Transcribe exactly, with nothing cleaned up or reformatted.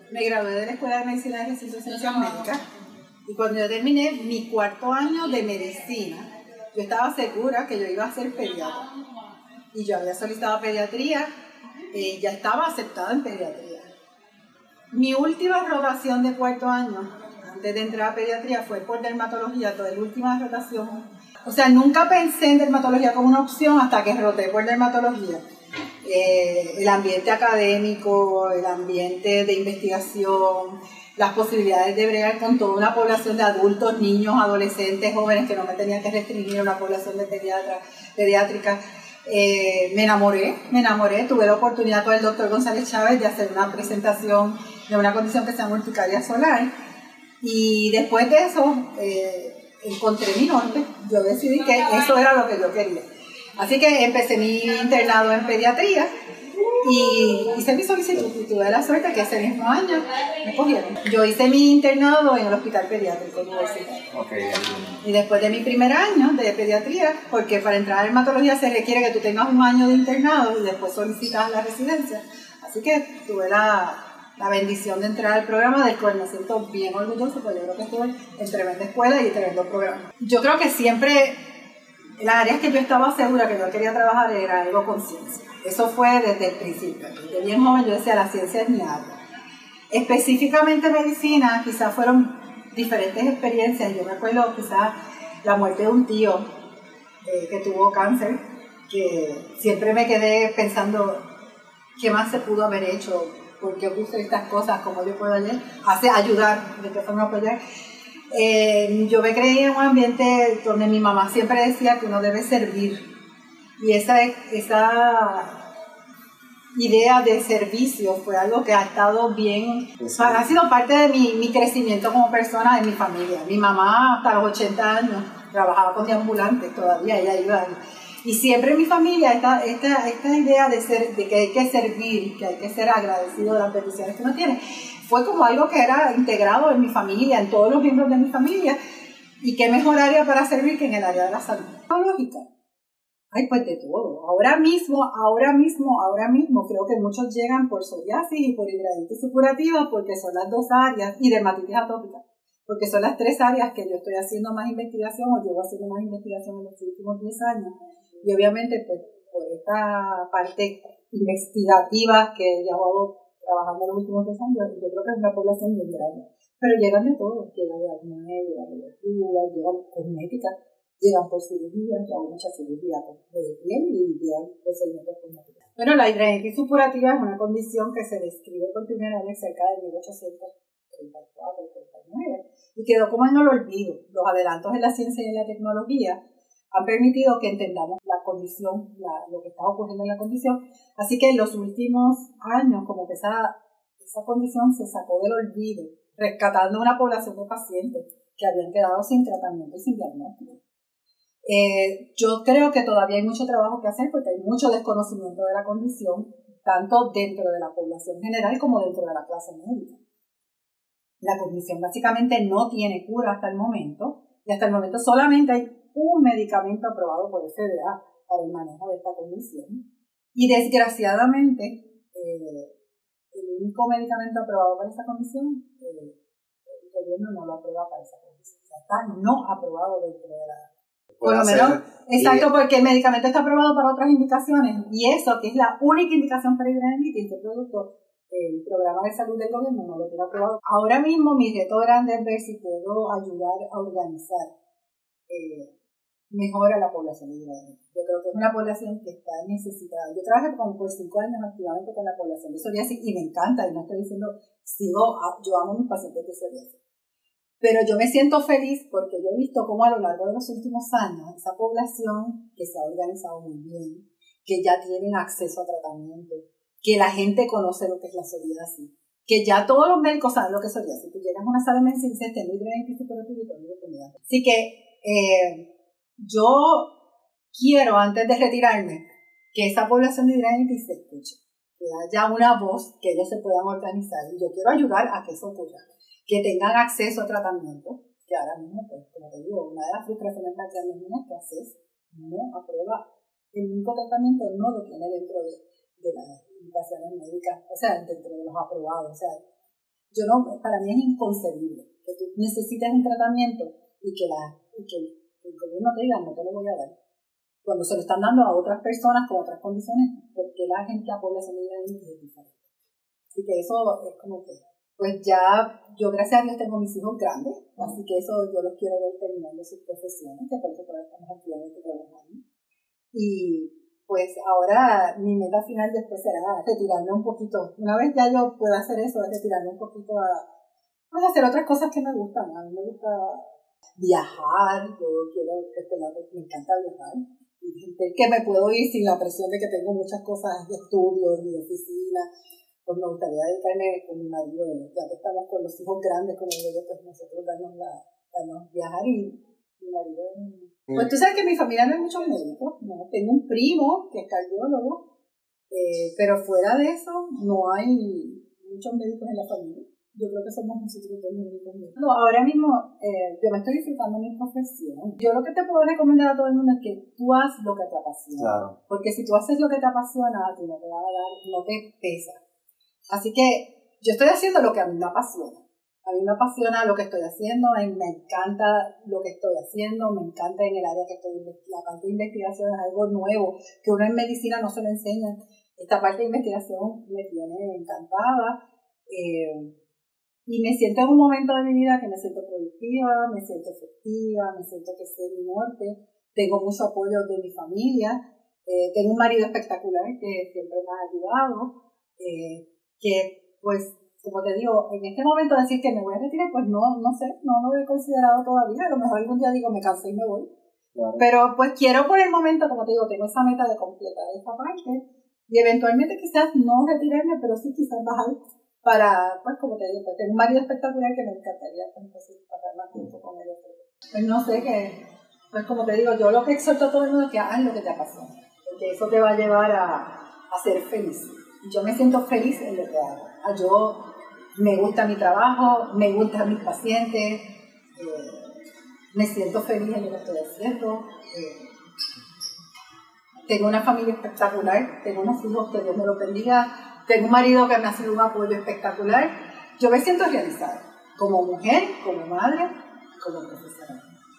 me gradué de la Escuela de Medicina de Recinto de Ciencias Médicas y cuando yo terminé mi cuarto año de medicina, yo estaba segura que yo iba a ser pediatra. Y yo había solicitado pediatría, eh, ya estaba aceptada en pediatría. Mi última rotación de cuarto año, antes de entrar a pediatría, fue por dermatología, toda la última rotación. O sea, nunca pensé en dermatología como una opción hasta que roté por dermatología. Eh, el ambiente académico, el ambiente de investigación, las posibilidades de bregar con toda una población de adultos, niños, adolescentes, jóvenes, que no me tenía que restringir a una población de pediatra, pediátrica. Eh, me enamoré, me enamoré, tuve la oportunidad con el doctor González Chávez de hacer una presentación de una condición que se llama urticaria solar y después de eso eh, encontré mi norte, yo decidí que eso era lo que yo quería. Así que empecé mi internado en pediatría y hice mi solicitud y tuve la suerte que ese mismo año me cogieron. Yo hice mi internado en el Hospital Pediátrico Universitario. Okay. Y después de mi primer año de pediatría, porque para entrar a dermatología se requiere que tú tengas un año de internado y después solicitas la residencia. Así que tuve la, la bendición de entrar al programa, del cual me siento bien orgulloso, porque yo creo que estuve en tremenda escuela y tremendo programa. Yo creo que siempre las áreas que yo estaba segura que yo quería trabajar era algo con ciencia. Eso fue desde el principio. Desde bien joven yo decía, la ciencia es mi área. Específicamente medicina, quizás fueron diferentes experiencias. Yo me acuerdo quizás la muerte de un tío eh, que tuvo cáncer, que siempre me quedé pensando qué más se pudo haber hecho, por qué ocurren estas cosas, cómo yo puedo hacer, ayudar, de qué forma apoyar. Eh, yo me creí en un ambiente donde mi mamá siempre decía que uno debe servir. Y esa, esa idea de servicio fue algo que ha estado bien, sí. Ha sido parte de mi, mi crecimiento como persona, de mi familia. Mi mamá hasta los ochenta años trabajaba con deambulantes todavía, ella iba. Y siempre en mi familia esta, esta, esta idea de, ser, de que hay que servir, que hay que ser agradecido de las bendiciones que uno tiene, fue como algo que era integrado en mi familia, en todos los miembros de mi familia. Y qué mejor área para servir que en el área de la salud biológica. Ay, pues de todo. Ahora mismo, ahora mismo, ahora mismo, creo que muchos llegan por psoriasis y por hidradenitis supurativa porque son las dos áreas, y dermatitis atópica, porque son las tres áreas que yo estoy haciendo más investigación o llevo haciendo más investigación en los últimos diez años. Y obviamente, pues, por esta parte investigativa que he llevado trabajando en los últimos diez años, yo creo que es una población muy grande. Pero llegan de todo, llegan de acné, llegan de verrugas, llegan cosméticas. Llegan por cirugía, yo hago mucha cirugía de piel y llegan procedimientos cosméticos. Bueno, la hidradenitis supurativa es una condición que se describe por primera vez cerca de mil ochocientos treinta y cuatro treinta y nueve y quedó como en el olvido. Los adelantos en la ciencia y en la tecnología han permitido que entendamos la condición, la, lo que está ocurriendo en la condición. Así que en los últimos años, como que esa, esa condición se sacó del olvido, rescatando una población de pacientes que habían quedado sin tratamiento y sin diagnóstico. Eh, yo creo que todavía hay mucho trabajo que hacer porque hay mucho desconocimiento de la condición, tanto dentro de la población general como dentro de la clase médica. La condición básicamente no tiene cura hasta el momento, y hasta el momento solamente hay un medicamento aprobado por F D A para el manejo de esta condición. Y desgraciadamente, eh, el único medicamento aprobado para esta condición, eh, el gobierno no lo aprueba para esa condición. O sea, está no aprobado dentro de la... Por lo menos, exacto, porque el medicamento está aprobado para otras indicaciones, y eso, que es la única indicación para hidradenitis, este producto, el programa de salud del gobierno no lo tiene aprobado. Ahora mismo mi reto grande es ver si puedo ayudar a organizar eh, mejor a la población de hidradenitis. Yo creo que es una población que está necesitada. Yo trabajé como por cinco años activamente con la población de psoriasis y me encanta, y no estoy diciendo, sigo, yo amo a mis pacientes de psoriasis. Pero yo me siento feliz porque yo he visto cómo a lo largo de los últimos años esa población que se ha organizado muy bien, que ya tienen acceso a tratamiento, que la gente conoce lo que es la psoriasis, que ya todos los médicos saben lo que es psoriasis. Tú llegas a una sala de medicina y dices, tengo hidradenitis supurativa y tengo hidradenitis. Así que eh, yo quiero, antes de retirarme, que esa población de hidradenitis se escuche, que haya una voz, que ellos se puedan organizar. Y yo quiero ayudar a que eso ocurra, que tengan acceso a tratamiento, que ahora mismo, pues, como te digo, una de las frustraciones más grandes mías es que A C E S no aprueba, el único tratamiento no lo tiene dentro de, de las indicaciones médicas, o sea, dentro de los aprobados, o sea, Yo no, para mí es inconcebible que tú necesites un tratamiento y que, la, y que el gobierno te diga, no te lo voy a dar. Cuando se lo están dando a otras personas con otras condiciones, porque la gente, la población es diferente. Así que eso es como que, pues ya, yo gracias a Dios tengo mis hijos grandes, así que eso yo los quiero ver terminando sus profesiones, que por eso todavía estamos activamente trabajando. Y pues ahora mi meta final después será retirarme un poquito. Una vez ya yo pueda hacer eso, es retirarme un poquito a, pues, hacer otras cosas que me gustan. A mí me gusta viajar, yo quiero, este lado, me encanta viajar. Que me puedo ir sin la presión de que tengo muchas cosas de estudios y de oficina. Pues me gustaría dedicarme con mi marido, ya que estamos con los hijos grandes, como digo yo, pues nosotros darnos, la, darnos viajar y mi marido es... Pues tú sabes que en mi familia no hay muchos médicos, ¿no? Tengo un primo que es cardiólogo, eh, pero fuera de eso no hay muchos médicos en la familia. Yo creo que somos nosotros dos médicos. No, ahora mismo eh, yo me estoy disfrutando mi profesión. Yo lo que te puedo recomendar a todo el mundo es que tú hagas lo que te apasiona. Claro. Porque si tú haces lo que te apasiona, a ti no te va a dar, no te pesa. Así que yo estoy haciendo lo que a mí me apasiona. A mí me apasiona lo que estoy haciendo, me encanta lo que estoy haciendo, me encanta en el área que estoy, la parte de investigación es algo nuevo, que uno en medicina no se lo enseña. Esta parte de investigación me tiene encantada, eh, y me siento en un momento de mi vida que me siento productiva, me siento efectiva, me siento que sé mi norte, tengo mucho apoyo de mi familia, eh, tengo un marido espectacular que siempre me ha ayudado, eh, que pues, como te digo, en este momento decir que me voy a retirar, pues no, no sé, no lo he considerado todavía. A lo mejor algún día digo, me cansé y me voy. Claro. Pero pues quiero por el momento, como te digo, tengo esa meta de completar esta parte y eventualmente quizás no retirarme, pero sí quizás bajar para, pues como te digo, pues tengo un marido espectacular que me encantaría pues, pasar más tiempo con él. Pues no sé qué, pues como te digo, yo lo que exhorto a todo el mundo es que hagas lo que te apasiona, porque eso te va a llevar a, a ser feliz. Y yo me siento feliz en lo que hago. Yo me gusta mi trabajo, me gustan mis pacientes, eh, me siento feliz en lo que estoy haciendo. Eh, tengo una familia espectacular, tengo unos hijos que Dios me los bendiga, tengo un marido que me ha sido un apoyo espectacular. Yo me siento realizada como mujer, como madre, como profesional.